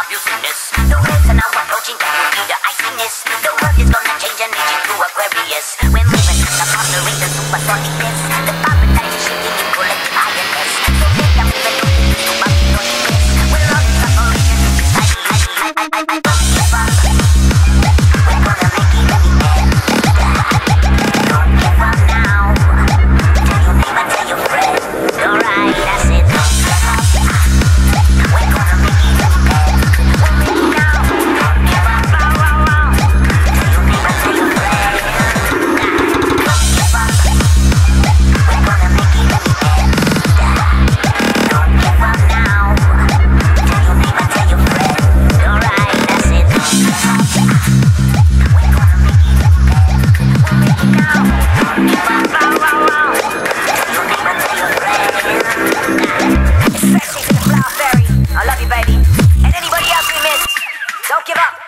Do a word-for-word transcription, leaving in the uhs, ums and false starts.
abusiveness. The waves are now approaching, can you feel the iciness? The world is gonna change and age into Aquarius. We're moving the pondering the supersonicness. The paradise is shifting in collective ironess. So take that we've been looking to Babylonicness. We're on the separation, I, I, I, I, I, I don't give up. We're gonna make it anywhere. Don't give up now. Tell your neighbor, tell your friend. Alright, that's it. Don't give up. We're gonna make it anywhere. We're ready now. Don't give up. Wow, wow, wow. Tell your neighbor, tell your friend. Don't give up. We're gonna make it anywhere. Don't give up now. Tell your neighbor, tell your friend. Alright, that's it. Don't give up. We're gonna make it anywhere. We're ready now. Don't give up. Wow, wow, wow. Tell your neighbor, tell your friend. Especially to the Flower Fairy. I love you, baby. And anybody else we missed, don't give up.